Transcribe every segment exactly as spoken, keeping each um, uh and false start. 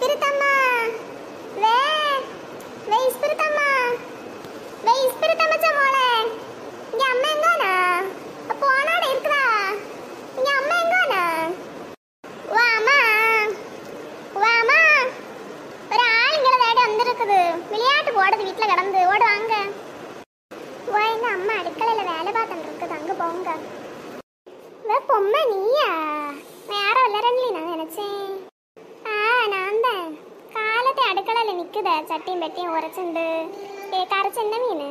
இஸ்பிரித்தம்மா வே வே இஸ்பிரித்தம்மா வே இஸ்பிரித்தம்மச்ச மோளே இங்க அம்மா எங்கனா அப்போ ஆனாட இருக்குதா இங்க அம்மா எங்கனா வா அம்மா வா அம்மா ஒரு ஆள் இங்க தேடி வந்திருக்குது விளையாட்டு போடுது வீட்ல கிடந்து ஓடு வாங்க வா எங்க அம்மா அடுக்கலையில வேலை பார்த்துட்டு இருக்குது அங்க போங்க வே பொம்மை நீயா யாரும் இல்லறன்னு நான் நினைச்சேன் ஆ நான் தான் காலத்தை அடுக்கலையில நிக்குத சட்டியும் பெட்டியும் உரைச்சுண்டு ஏ கரைச்சென்ன மீன்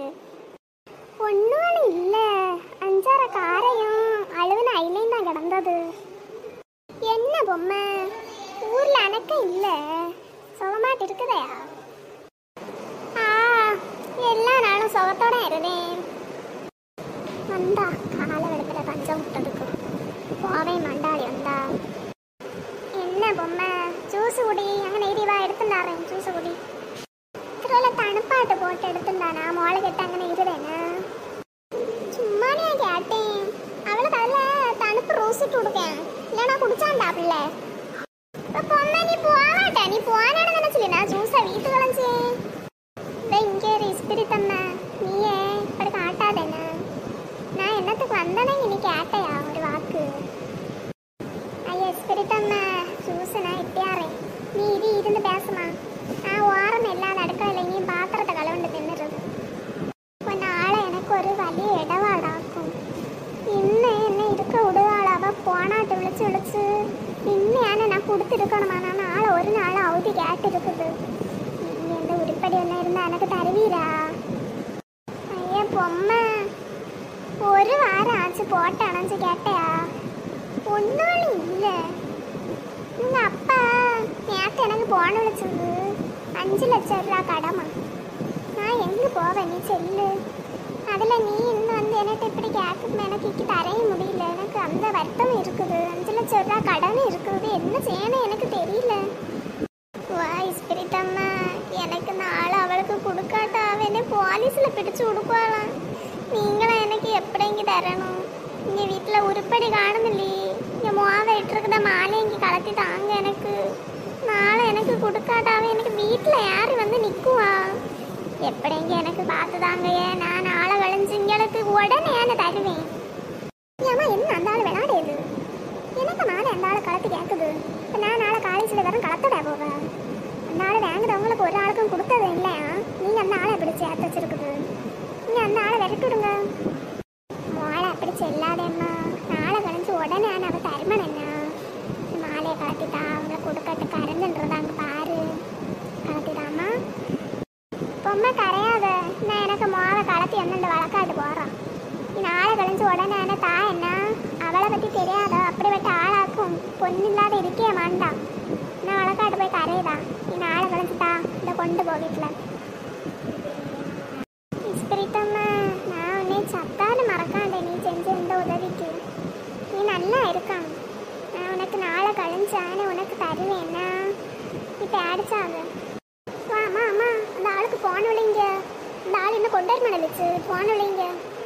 ஒன்றும் இல்லை அஞ்சாறு காரையும் அழுவுன ஐலையும் தான் கிடந்தது என்ன பொம்மை ஊர்ல அணக்க இல்லை சுகமாட்டு இருக்குதா ஆ எல்லா நாளும் சுகத்தோட இருந்தேன் வந்தா காலை வெளுக்கிற பஞ்சம் விட்டதுக்கு போவே மண்டாளி வந்தா என்ன பொம்மை ஜூஸ் குடி அங்கே நெய்திவா எடுத்துட்டாரேன் ஜூஸ் குடி திருவிழா தணுப்பாட்டு போட்டு எடுத்துட்டானா மோளை கெட்ட அங்கே இருதேனா சும்மா நான் கேட்டேன் அவளுக்கு அதில் தணுப்பு ரோசிட்டு கொடுக்கேன் இல்லைனா குடிச்சாண்டா பிள்ளை இப்போ பொம்மை நீ போவாட்ட நீ போவானு நினைச்சில நான் ஜூஸை வீட்டு கலைஞ்சேன் இங்கே இஸ்பிரித்தம்மா நீயே இப்படி காட்டாதேண்ணா நான் என்னத்துக்கு வந்தேனே நீ கேட்டையா ஒரு வாக்கு ஐயா இஸ்பிரித்தம்மா ஜூஸ் நான் இட்டியாரேன் நீ இது இருந்து பேசுமா நான் ஓரம் இல்லாத அடுக்கலையில் நீ பாத்திரத்தை கலவண்டு தின்னுறது இப்போ நாளை எனக்கு ஒரு வலிய இடவாடாக்கும் இன்னும் என்ன இருக்க விடுவாளாவ போனாட்டு விழிச்சு விழிச்சு இன்னும் ஏன்னா நான் கொடுத்துருக்கணுமா நான் நாளை ஒரு நாள் அவதி கேட்டு இருக்குது நீ எந்த உருப்படி ஒன்று இருந்தால் எனக்கு தருவீரா ஐயா பொம்மை ஒரு வாரம் ஆச்சு போட்டு அணைஞ்சு கேட்டையா ஒன்றும் இல்லை உங்கள் அப்பா நேற்று எனக்கு போன விழிச்சது அஞ்சு லட்சம் ரூபா கடமா நான் எங்கே போவேன் நீ செல்லு அதில் நீ இன்னும் வந்து எனக்கு இப்படி கேட்க எனக்கு தரைய முடியல எனக்கு அந்த வருத்தம் இருக்குது அஞ்சு லட்சம் ரூபா கடன் இருக்குது என்ன செய்யணும் எனக்கு தெரியல வா இஸ்பிரித்தம்மா எனக்கு நாளை அவளுக்கு கொடுக்காட்டா அவனே போலீஸில் பிடிச்சு கொடுக்குவாளாம் நீங்களும் எனக்கு எப்படிங்க தரணும் இங்கே வீட்டில் உருப்படி காணுமில்லையே இங்கே மோவை இட்டுருக்குத மாலை இங்கே கலத்தி தாங்க எனக்கு நாளை எனக்கு கொடுக்காட்டாவே எனக்கு வீட்டில் யார் வந்து நிற்குவா எப்படிங்க எனக்கு பார்த்து தாங்க ஏன் நான் நாளை கழிஞ்சு இங்களுக்கு உடனே ஏன்னு தருவேன் ஏமா என்ன அந்த ஆள் விளையாடுது எனக்கு மாலை அந்த ஆள் கலத்தி கேட்குது இப்போ நான் நாளை காலேஜில் வரும் கலத்தடா போவேன் அந்த ஆள் வாங்குறவங்களுக்கு ஒரு ஆளுக்கும் கொடுத்தது இல்லையா நீங்கள் அந்த ஆளை எப்படி சேர்த்து வச்சிருக்குது நீங்கள் அந்த ஆளை விரட்டுடுங்க மோளை அப்படி செல்லாதேம்மா நாளை கழிஞ்சு உடனே அவள் தருமன் என்ன மாலையை கலத்திட்டா அவங்கள கொடுக்கட்டு கரைஞ்சுன்றத அங்கே பாரு கலத்திட்டாமா பொம்மை கரையாத நான் எனக்கு மோவை கலத்தி என்னண்டு வழக்காட்டு போகிறான் நீ நாளை கழிஞ்சு உடனே என்ன தா என்ன அவளை பற்றி தெரியாத அப்படி விட்டு ஆளாக்கும் பொண்ணு இல்லாத இருக்கே மாண்டா நான் வழக்காட்டு போய் கரையுதா நீ நாளை கழிஞ்சுட்டா இதை கொண்டு போ வீட்டில் இஸ்பிரித்தம்மா நான் உன்னை சத்தாலும் மறக்காண்டே நீ செஞ்ச இந்த உதவிக்கு நீ நல்லா இருக்கான் நான் உனக்கு நாளை கழிஞ்சானே உனக்கு தருவேன்னா இப்போ அடிச்சாங்க வாமா அம்மா அந்த ஆளுக்கு போன விளைங்க அந்த ஆள் இன்னும் கொண்டு வர மடலிச்சு போன விளைங்க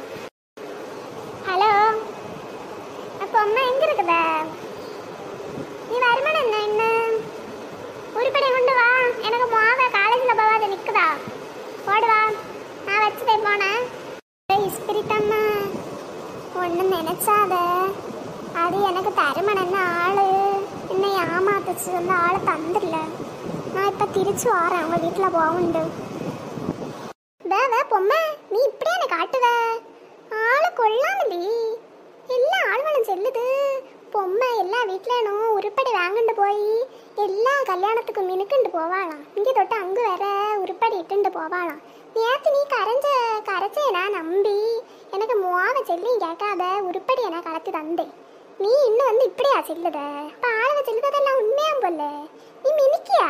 ஹலோ அப்போ அம்மா எங்கே இருக்குதா நீ வருமானம் என்ன என்ன உருப்படி கொண்டு வா எனக்கு மோவை காலேஜில் போவாத நிற்குதா ஓடுவா நான் வச்சுட்டே போனேன் இஸ்பிரித்தம்மா ஒன்று நினைச்சாத அது எனக்கு தருமன் ஆள் என்னை ஏமாத்துச்சு அந்த ஆளை தந்துடல நான் இப்போ திருச்சி வரேன் அவங்க வீட்டில் போகுண்டு வே வே பொம்மை நீ இப்படியே எனக்கு காட்டுவ ஆளை கொள்ளாமலி எல்லா ஆழ்வனும் செல்லுது பொம்மை எல்லா வீட்டிலேனும் உருப்படி வாங்கிட்டு போய் எல்லா கல்யாணத்துக்கும் மினுக்குண்டு போவாளாம் இங்கே தொட்டு அங்கே வேற உருப்படி இட்டுண்டு போவாளாம் நேற்று நீ கரைஞ்ச கரைச்சேனா நம்பி எனக்கு மோவை செல்லியும் கேட்காத உருப்படி என கலத்தி தந்தேன் நீ இன்னும் வந்து இப்படியா செல்லுத இப்போ ஆளுக செல்லுதெல்லாம் உண்மையாம் போல நீ மினிக்கியா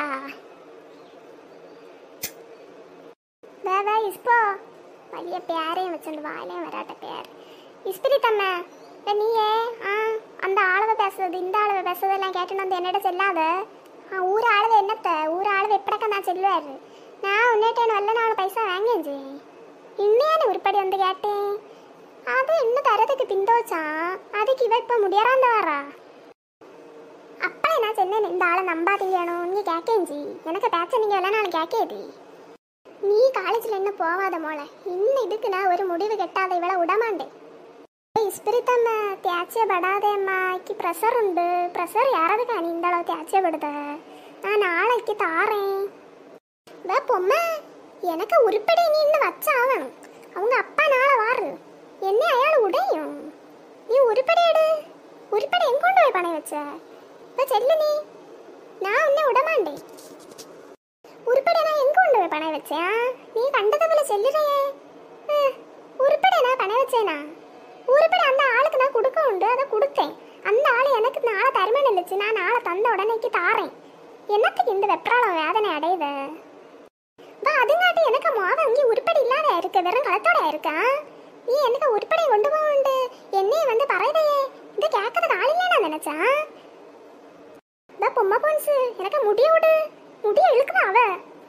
வேவா இஸ்போ வலிய பேரையும் வச்சுட்டு வாயிலையும் வராட்ட பேர் இஸ்பிரித்தம்மா நீயே ஆ அந்த ஆளவை பேசுறது இந்த ஆளவை பேசுறதெல்லாம் கேட்டுன்னு வந்து என்னிட செல்லாத ஆ ஊர் ஆளவை என்னத்த ஊர் ஆளவை எப்படக்க நான் செல்லுவார் நான் உன்னிட்டேன்னு வரல நான் பைசா வாங்கியாச்சு இன்னையான உருப்படி வந்து கேட்டேன் அது இன்னும் தரதுக்கு பிந்தோச்சான் அதுக்கு இவ இப்போ முடியாராந்த வரா அப்பா என்ன சொன்னேன் இந்த ஆளை நம்பாதீங்கணும் நீங்க கேக்கேஞ்சி எனக்கு பேச்ச நீங்க எல்லாம் நாள் கேக்கேதி நீ காலேஜ்ல என்ன போவாத மோள இன்னும் இதுக்கு நான் ஒரு முடிவு கெட்டாத இவளை விடமாண்டேன் இஸ்பிரித்தಮ್ಮ ತ್ಯಾಚೆ ಬಡಾದೆ ಅಮ್ಮಕ್ಕೆ ಪ್ರೆಷರ್ ಉಂಟು ಪ್ರೆಷರ್ ಯಾರದಕ್ಕೆ ಅನಿಂದಳೋ ತ್ಯಾಚೆ ಬಿಡದ நான் நாளைக்கு தாரேன் வே பொம்மை எனக்கு உருப்படி நீ இன்னும் வச்சாவணும் அவங்க அப்பா நாளை வாரு என்ன அயாள் உடையும் நீ உருப்படி எடு உருப்படி எங்க கொண்டு போய் பணம் வச்ச இப்போ செல்லு நீ நான் உன்னை விடமாண்டேன் உருப்படி நான் எங்க கொண்டு போய் பணம் வச்சேன் நீ கண்டதை போல செல்லுறையே உருப்படி நான் பணம் வச்சேனா உருப்படி அந்த ஆளுக்கு நான் கொடுக்க உண்டு அதை கொடுத்தேன் அந்த ஆள் எனக்கு நாளை தருமன் இல்லைச்சு நான் நாளை தந்த உடனேக்கு தாரேன் என்னத்துக்கு இந்த வெப்ராளம் வேதனை அடையுது வா அதுங்காட்டி எனக்கு மாவை அங்கே உருப்படி இல்லாத இருக்கு வெறும் களத்தோட இருக்கா நீ எனக்கு உருப்படி கொண்டு போக உண்டு என்னையே வந்து பறையதையே இதை கேட்கறதுக்கு ஆள் இல்லை நான் நினைச்சேன் வா பொம்மை போன்ஸு எனக்கு முடிய விடு முடிய இழுக்குதா அவ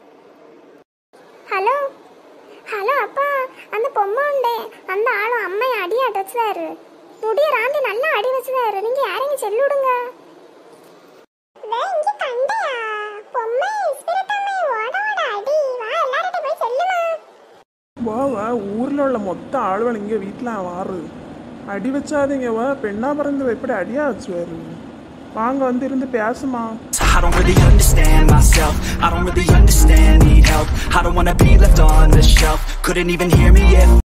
ஹலோ ஹலோ அப்பா அந்த பொம்மை உண்டே அந்த ஆளும் அம்மையை அடி அடைச்சாரு முடிய ராந்தி நல்லா அடி வச்சுதாரு நீங்க யாரையும் செல்லுடுங்க வா வா ஊர்ல உள்ள மொத்த ஆளுவன் இங்க வீட்டுல வாரு அடி வச்சாதீங்க வா பெண்ணா பிறந்து எப்படி அடியா வச்சுவாரு வாங்க வந்து இருந்து பேசுமா I don't really understand myself. I don't really understand, need help. I don't wanna be left on the shelf. Couldn't even hear me if